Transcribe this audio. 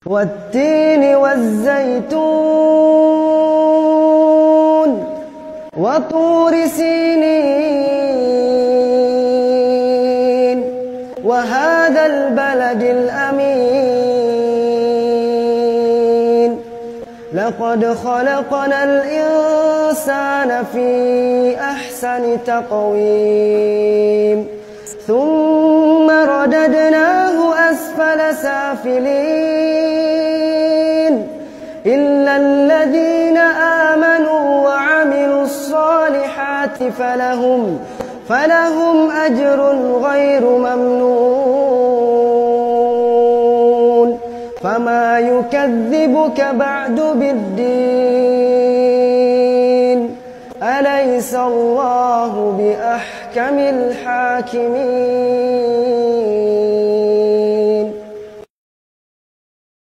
والتين والزيتون وطور سينين وهذا البلد الأمين لقد خلقنا الإنسان في أحسن تقويم ثم رددناه أسفل سافلين إلا الذين آمنوا وعملوا الصالحات فلهم أجر غير ممنون فما يكذبك بعد بالدين أليس الله بأحكم الحاكمين